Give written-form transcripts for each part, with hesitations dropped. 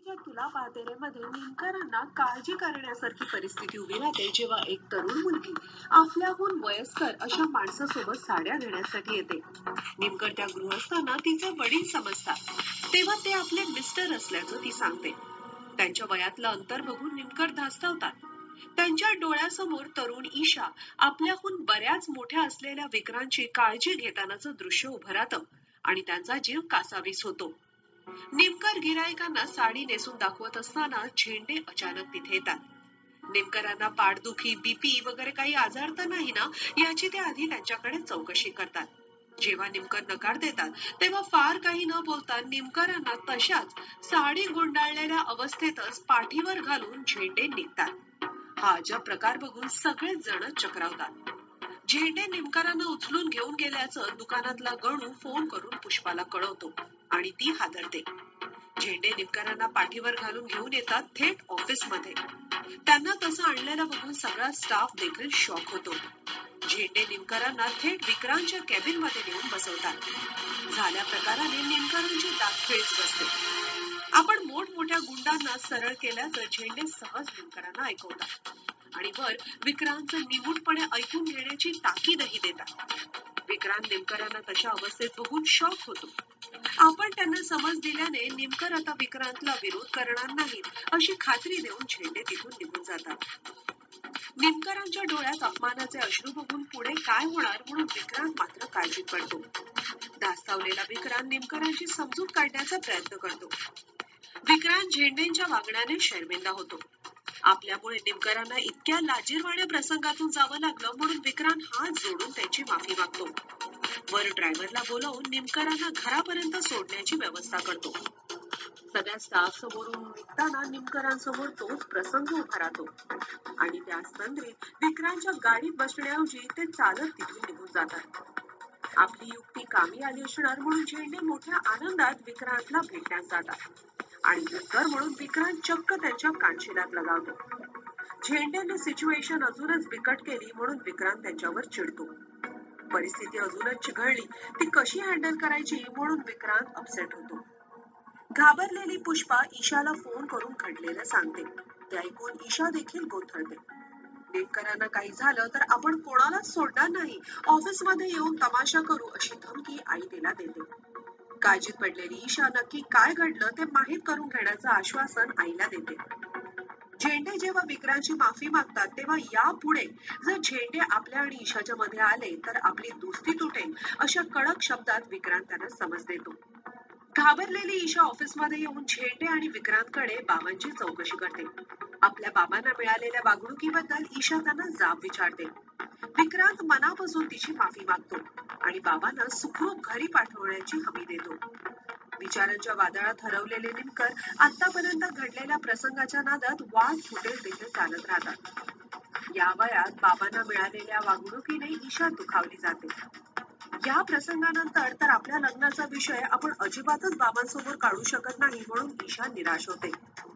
च्या तुला पाहते रे मध्ये नेमकरांना काळजी करण्यासारखी परिस्थिती उभी राहते जेव्हा एक तरुण मुलगी आपल्याहून वयस्कर अशा माणसासोबत साड्या घेण्यासाठी येते. नेमकर त्या गृहस्थांना तिचे वडील समजतात, तेव्हा ते आपले मिस्टर असल्याचं ती सांगते. त्यांच्या वयातलं अंतर बघून नेमकर धास्तावतात. त्यांच्या डोळ्यासमोर तरुण ईशा आपल्याहून बऱ्याच मोठ्या असलेल्या विक्रांतची काळजी घेतानाचं दृश्य उभं राहतं आणि त्यांचा जीव कासावीस होतो. नेमकर गिरायकांना साडी नेसून दाखवत असताना झेंडे अचानक तिथे येतात. नेमकरांना पाठदुखी, बीपी वगैरे काही आजार तर नाही ना, याची ते आधी त्यांच्याकडे चौकशी करतात. जेव्हा नेमकर नकार देतात तेव्हा फार काही न बोलता नेमकरांना तशाच साडी गुंडाळलेल्या अवस्थेतच पाठीवर घालून झेंडे निघतात. हा अजब प्रकार बघून सगळेच जण चक्रावतात. झेंडे नेमकरांना उचलून घेऊन गेल्याचं दुकानातला गणू फोन करून पुष्पाला कळवतो आणि ती हादरते. झेंडे नेमकरांना पाठीवर घालून घेऊन येतात थेट ऑफिस मध्ये. त्यांना तसं आणलेलं बघून सगळा स्टाफ देखील शॉक होतो. झेंडे नेमकरांना थेट विक्रांतच्या केबिन मध्ये नेऊन बसवतात. झाल्या प्रकाराने नेमकरांची दातखिळीच बसते. आपण मोठमोठ्या गुंडांना सरळ केल्याचं झेंडे सहज नेमकरांना ऐकवतात आणि वर विक्रांतचं निमूटपणे ऐकून घेण्याची ताकीदही देतात. विक्रांत नेमकरांना तशा अवस्थेत बघून शॉक होतो. आपण त्यांना समज दिल्याने नेमकर आता विक्रांतला विरोध करणार नाहीत अशी खात्री देऊन झेंडे तिथून निघून जातात. नेमकरांच्या डोळ्यात अपमानाचे अश्रू बघून पुढे काय होणार म्हणून विक्रांत मात्र काळजीत पडतो. धास्तावलेला विक्रांत नेमकरांची समजूत काढण्याचा प्रयत्न करतो. विक्रांत झेंडेंच्या वागण्याने शर्मिंदा होतो. आपल्यामुळे नेमकरांना इतक्या लाजिरवाण्या प्रसंगातून जावं लागलं म्हणून विक्रांत हात जोडून त्यांची माफी मागतो. वर ड्रायव्हरला बोलावून नेमकरांना घरापर्यंत सोडण्याची व्यवस्था करतो. सगळ्या स्टाफ समोरून निघताना नेमकरांसमोर तोच प्रसंग उभा राहतो आणि त्या संदर्भात विक्रांतच्या गाडीत बसण्याऐवजी ते चालत तिथून निघून जातात. आपली युक्ती कामी आली असणार म्हणून झेंडे मोठ्या आनंदात विक्रांतला भेटण्यास जातात आणि उत्तर म्हणून विक्रांत चक्क त्यांच्या कानशिलात लगावतो. झेंडेने सिच्युएशन अजूनच बिकट केली म्हणून विक्रांत त्यांच्यावर चिडतो. परिस्थिती अजूनच चिघळली ती कशी हँडल करायची म्हणून विक्रांत अपसेट होतो. घाबरलेली पुष्पा ईशाला फोन करून घडलेलं सांगते. ते ऐकून ईशा देखील गोंधळते. नेमकरांना काही झालं तर आपण कोणालाच सोडणार नाही, ऑफिस मध्ये येऊन तमाशा करू अशी धमकी आई तिला देते. काळजीत पडलेली ईशा नक्की काय घडलं ते माहीत करून घेण्याचं आश्वासन आईला देते. झेंडे जेव्हा विक्रांतची माफी मागतात तेव्हा यापुढे जर झेंडे आपल्या आणि ईशाच्या मध्ये आले तर आपली दोस्ती तुटेल अशा कडक शब्दात विक्रांत त्यांना समज देतो. घाबरलेली ईशा ऑफिस मध्ये येऊन झेंडे आणि विक्रांतकडे बाबांची चौकशी करते. आपल्या बाबांना मिळालेल्या वागणुकीबद्दल ईशा त्यांना जाब विचारते. विक्रांत मनापासून तिची माफी मागतो आणि बाबांना सुखरूप घरी पाठवण्याची हमी देतो. विचारांच्या वादळात हरवलेले नेमकर आतापर्यंत घडलेल्या प्रसंगाच्या नादात वाद फुटेल तिथे चालत राहतात. या वयात बाबांना मिळालेल्या वागणुकीने ईशा दुखावली जाते. या प्रसंगानंतर तर आपल्या लग्नाचा विषय आपण अजिबातच बाबांसमोर काढू शकत नाही म्हणून ईशा निराश होते.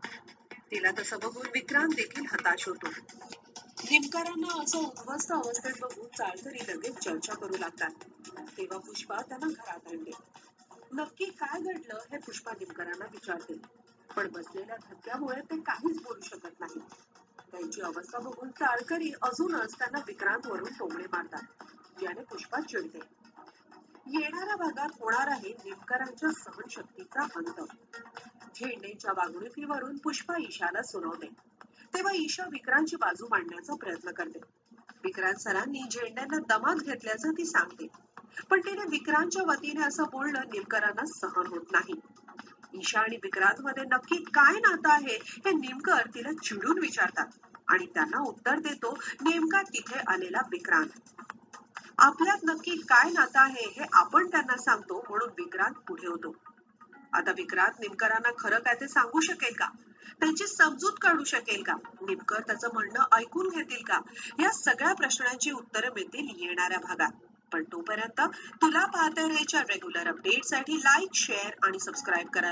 तिला तसं बघून विक्रांत देखील हताश होतो. नेमकरांना असं उद्ध्वस्त अवस्थेत बघून चाळकरी लगेच चर्चा करू लागतात. तेव्हा पुष्पा त्यांना घरात आणते. नक्की काय घडलं हे पुष्पा नेमकरांना विचारते, पण बसलेल्या धक्क्यामुळे ते काहीच बोलू शकत नाही. त्यांची अवस्था बघून चाळकरी अजूनच त्यांना विक्रांत वरून टोमणे मारतात. याने पुष्पा चिडते. येणाऱ्या भागात होणार आहे नेमकरांच्या सहनशक्तीचा अंत. झेंडेच्या वागणुकीवरून पुष्पा ईशाला सुनावते. तेव्हा ईशा विक्रांतची बाजू मांडण्याचा प्रयत्न करते. विक्रांत सरांनी झेंड्यांना दमात घेतल्याचं ती सांगते, पण तिने विक्रांतच्या वतीने असं बोलणं नेमकरांना सहन होत नाही. ईशा आणि विक्रांत मध्ये नक्की काय नातं आहे हे नेमकर तिला चिडून विचारतात आणि त्यांना उत्तर देतो नेमका तिथे आलेला विक्रांत. आपल्यात नक्की काय नातं आहे हे आपण त्यांना सांगतो म्हणून विक्रांत पुढे होतो. आता विक्रांत नेमकरांना खरं काय ते सांगू शकेल का? त्यांची समजूत काढू शकेल का? नेमकर त्याचं म्हणणं ऐकून घेतील का? या सगळ्या प्रश्नांची उत्तरं मिळतील येणाऱ्या भागात. पण तोपर्यंत तुला पाहते रेच्या रेग्युलर अपडेटसाठी लाईक, शेअर आणि सबस्क्राईब करा.